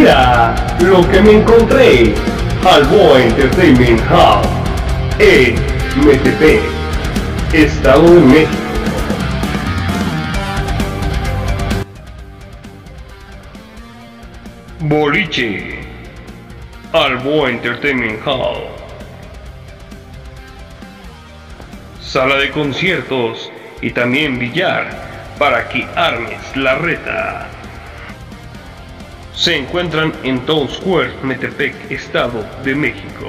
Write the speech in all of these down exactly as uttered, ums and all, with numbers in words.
Mira lo que me encontré. Alboa Entertainment Hub en Metepec, Estado de México. Boliche, Alboa Entertainment Hall. Sala de conciertos y también billar para que armes la reta. Se encuentran en Town Square, Metepec, Estado de México.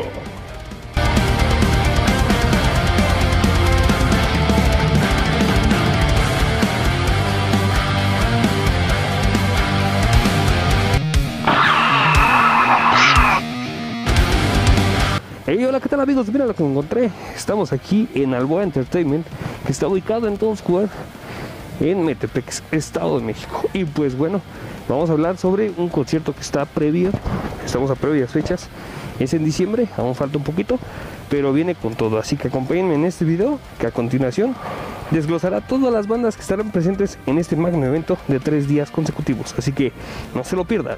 Hey, hola, ¿qué tal amigos? Mira lo que me encontré. Estamos aquí en Alboa Entertainment, que está ubicado en Town Square, en Metepec, Estado de México. Y pues bueno, vamos a hablar sobre un concierto que está previo. Estamos a previas fechas. Es en diciembre, aún falta un poquito, pero viene con todo. Así que acompáñenme en este video, que a continuación desglosará todas las bandas que estarán presentes en este magno evento de tres días consecutivos. Así que no se lo pierdan.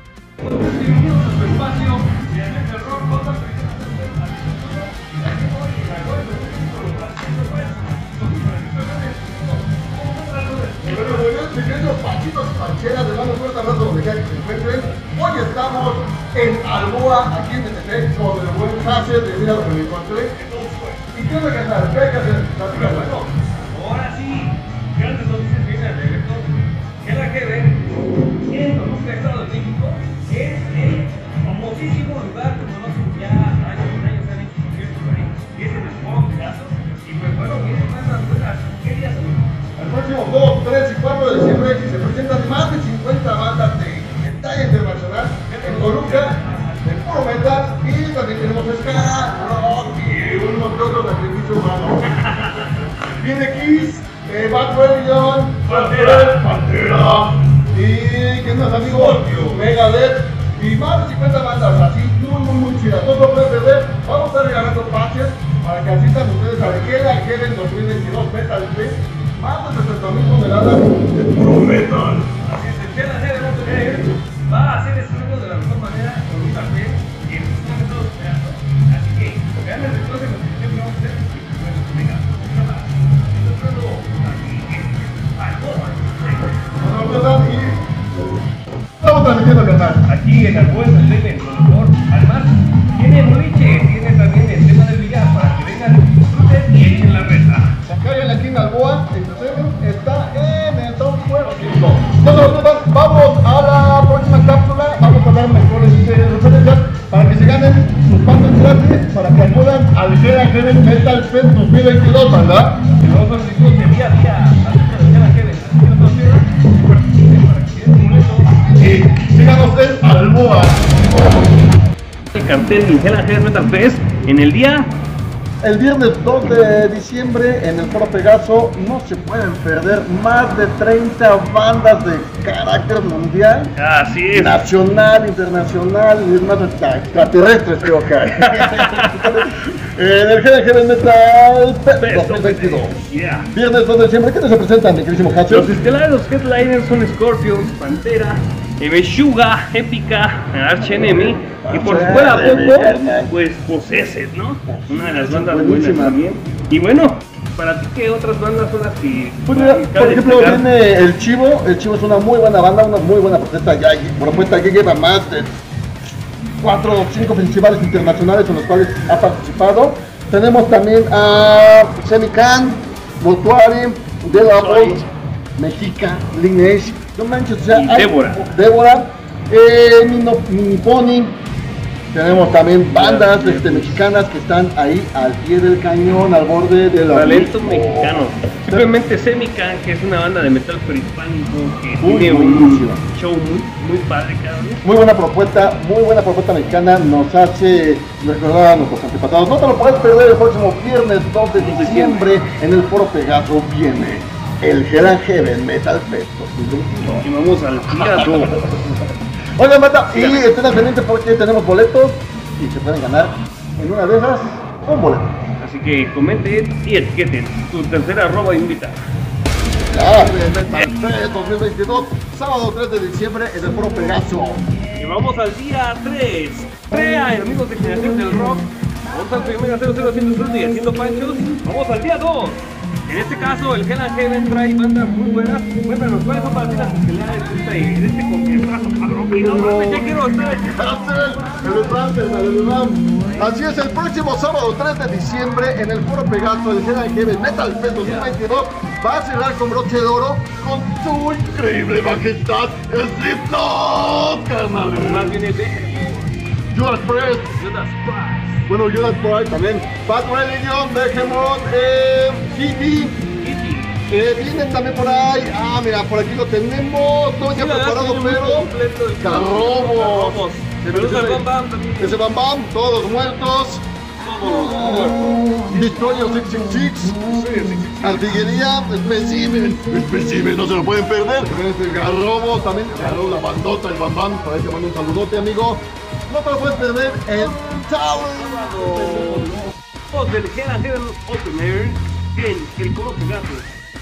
Hoy estamos en Alboa, aquí en Metepec, con el buen Hacer, de mira lo que me encontré. ¿Y qué me cantar? ¿Qué hay que hacer? Bueno, ahora sí, grandes noticias vienen al evento. Hell Heaven, en Toluca, Estado de México, es el famosísimo lugar que conocen ya años y años, se han hecho conciertos por ahí, y es en el Foro Pegaso. Y pues bueno, vienen bandas buenas. ¿Qué días son? El próximo dos, tres y cuatro de diciembre se presentan más de cincuenta bandas de talla internacional en Toluca, de puro metal, y también tenemos ska, rock y unos que otros sacrificios humanos. Viene Kiss, eh, Bad Religion, Pantera. Pantera, y ¿qué más amigos? Megadeth, y más de cincuenta bandas así, muy muy muy chidas. No lo pueden perder. Vamos a estar regalando pases para que asistan ustedes a Hell Heaven dos mil veintidós Metal Fest. Más de sesenta mil toneladas de puro metal. Así es, el Hell Heaven va a hacer ese video de la mejor manera, con un café y en un momento esperando. Así que vean el desglose de lo que siempre vamos a hacer. Y bueno, venga, mucho más. Esto es todo aquí en Alboa. No lo pierdan y estamos transmitiendo el canal. Aquí en Alboa Entertainment, con mejor. Además, tiene boliche, tiene también el tema del billar para que vengan, disfruten y echen la reta. Sacayan aquí en Alboa, Entertainment está en el Town Square. No se lo pierdan, vamos a la próxima cápsula, vamos a dar mejores eh, referencias para que se ganen sus pases gratis, para que acudan al Hell Heaven Metal Fest dos mil veintidós, ¿verdad? Y vamos a ver si de día a día, al de Hell Heaven, así que no te pierdan, para que queden un boleto. Y síganos en Alboa. El cartel del Hell Heaven Metal Fest en el día. El viernes dos de diciembre en el Foro Pegaso no se pueden perder más de treinta bandas de carácter mundial, Así es. nacional, internacional y más extraterrestres creo que hay. En el Hell Heaven Metal Fest dos mil veintidós. Yeah. Viernes dos de diciembre, ¿qué se presentan, mi querísimo Hacho? Los estelares, los headliners son Scorpions, Pantera, Meshuggah, Épica, Arch Enemy y por si fuera poco, pues Possessed, ¿no? Una de las bandas buenas también. Y bueno, para ti, ¿qué otras bandas son las que Pues mira, por ejemplo, viene el Chivo. El Chivo es una muy buena banda, una muy buena propuesta ya, propuesta que lleva más de cuatro o cinco festivales internacionales en los cuales ha participado. Tenemos también a Semican, Mortuary, Delaware, Mexica, Lineage, no manches, o sea, y hay- Débora. Débora, eh, Mino, Mini Pony. Tenemos también bandas este, mexicanas que están ahí al pie del cañón, al borde de la Talento mexicano. Simplemente Semican, que es una banda de metal prehispánico que Muy tiene un buenísima. show muy, muy padre cada vez. Muy buena propuesta, muy buena propuesta mexicana, nos hace recordar a nuestros antepasados. No te lo puedes perder el próximo viernes dos de diciembre en el Foro Pegaso viene el Hell Heaven Metal Fest dos mil veintidós. Y vamos al Pegaso. Oigan, Mata, y estén al pendiente porque tenemos boletos y se pueden ganar en una de esas un boleto. Así que comenten y etiqueten tu tercera arroba invita. Ah, Metal Fest dos mil veintidós, sábado tres de diciembre en el Foro Pegaso. Y vamos al día tres. Trea, amigos de Generación del Rock. Vamos al primer cero cero haciendo fruto y haciendo panchos. Vamos al día dos. En este caso, el Hell and Heaven trae bandas muy buenas. Cuéntanos, ¿cuáles son para ti las especialidades de este, de este conciertazo, cabrón? Y no mames, ya quiero estar aquí. El Slam, el Slam. Así es, el próximo sábado tres de diciembre en el Foro Pegaso, el Hell and Heaven Metal Fest dos mil veintidós va a cerrar con broche de oro con su increíble majestad, Slipknot, carnal. Más bien el de Judas Priest. Judas Priest. Bueno, Judas Priest también. Bad Religion, Behemoth, eh, Kitty. Eh, vienen también por ahí. Ah, mira, por aquí lo tenemos. Todo ya Sí, preparado, pero. Carrobos. Ese Bam Bam también. Ese Bam Bam, todos los muertos. Destroyer seiscientos sesenta y seis. Artillería, Specimen. Specimen, no se lo pueden perder. Garrobo también. Garrobo, la bandota, el Bam Bam. Por ahí te mando un saludote, amigo. No te lo puedes perder. El Tower. Del Hell and Heaven Open Air en el Foro Pegaso.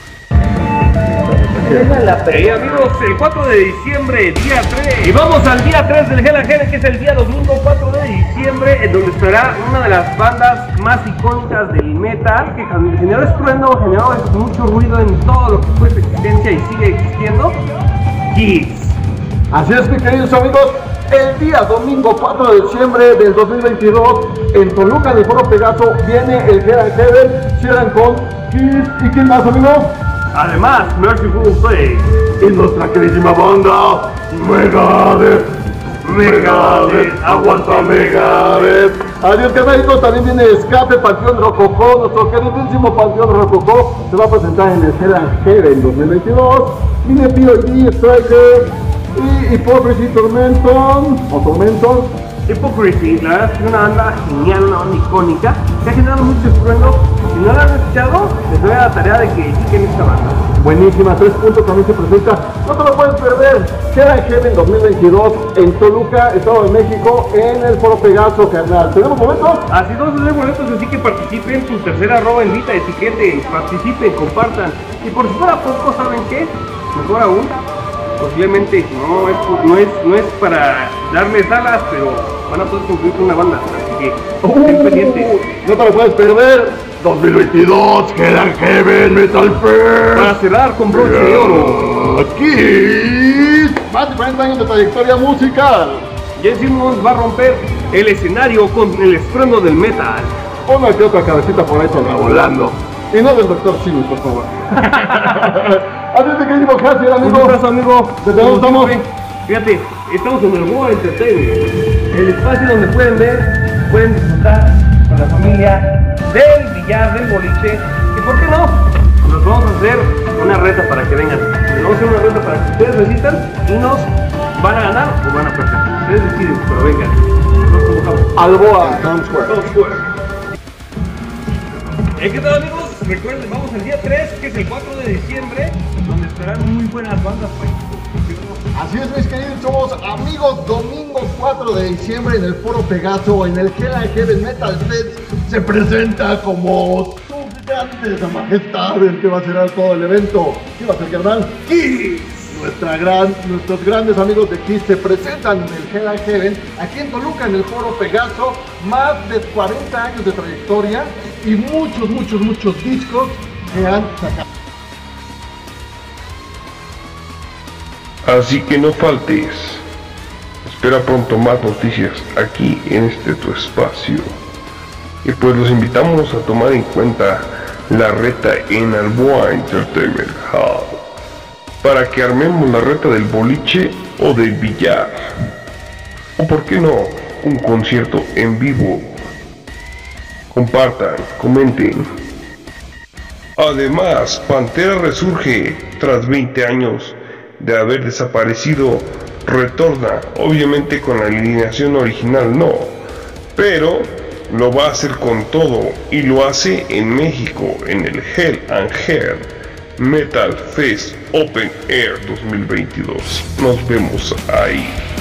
Hey amigos, el cuatro de diciembre, día tres. Y vamos al día tres del Hell and Heaven, que es el día domingo cuatro de diciembre, en donde estará una de las bandas más icónicas del metal, que generó estruendo, generó mucho ruido en todo lo que fue su existencia y sigue existiendo. Kiss. Así es, mis queridos amigos, el día domingo cuatro de diciembre del dos mil veintidós, en Toluca, en el Foro Pegaso, viene el Hell and Heaven, cierran con Kiss. ¿Y quién más, amigo? Además, Mercyful Fate. Y nuestra queridísima banda, Megadeth. Megadeth, aguanta Megadeth. Adiós, carnalitos, también viene Escape, Panteón Rococó. Nuestro queridísimo Panteón Rococó se va a presentar en el Hell and Heaven dos mil veintidós. Viene P O D, Striker y Hypocrisy Tormenton, o Tormenton. Hypocrisy, la verdad es que es una banda genial, una banda icónica, que ha generado mucho estruendo. Si no la han escuchado, les doy la tarea de que chequen esta banda. Buenísima, tres puntos también se presenta. No te lo puedes perder. Hell and Heaven dos mil veintidós en Toluca, Estado de México, en el Foro Pegaso, carnal. ¿Tenemos momentos? Así dos o tres boletos, así que participen. Su tercera arroba invita, etiqueten, participen, compartan. Y por si fuera poco, ¿saben qué? Mejor aún, posiblemente no es, no es, no es para darles alas, pero van a poder cumplir con una banda. Así que estén Uh, pendientes. No te lo puedes perder. dos mil veintidós, Hell and Heaven Metal Fest. Para cerrar con broche de oro, Aquí, más de cuarenta años de trayectoria musical. Jen Simmons va a romper el escenario con el estruendo del metal. Una que otra cabecita por ahí se va volando. Y no del doctor Simi, por favor. Adiós, mi querido Hassier, amigo. Un abrazo, amigo. ¿Desde dónde estamos? Fíjate, estamos en el World Entertainment, el espacio donde pueden ver, pueden disfrutar con la familia del billar, del boliche. Y por qué no, nos vamos a hacer una reta para que vengan. Les vamos a hacer una reta para que ustedes visitan y nos van a ganar o van a perder. Ustedes deciden, pero vengan. Nos convocamos. Alboa, Town Square. Town Square. ¿Eh, ¿Qué tal, amigos? Recuerden, vamos al día tres, que es el cuatro de diciembre, donde estarán muy buenas bandas. Así es, mis queridos, somos amigos. Domingo cuatro de diciembre en el Foro Pegaso, en el Hell and Heaven Metal Fest, se presenta como sus grandes majestades que va a cerrar todo el evento. ¿Qué va a ser, carnal? Kiss. Nuestra gran, nuestros grandes amigos de Kiss se presentan en el Hell and Heaven, aquí en Toluca, en el Foro Pegaso. Más de cuarenta años de trayectoria y muchos, muchos, muchos discos que han sacado. Así que no faltes. Espera pronto más noticias aquí en este tu espacio. Y pues los invitamos a tomar en cuenta la reta en Alboa Entertainment Hub, para que armemos la reta del boliche o del billar. O por qué no, un concierto en vivo. Compartan, comenten. Además, Pantera resurge tras veinte años de haber desaparecido, retorna, obviamente con la alineación original no, pero lo va a hacer con todo y lo hace en México en el Hell and Heaven Metal Fest Open Air dos mil veintidós. Nos vemos ahí.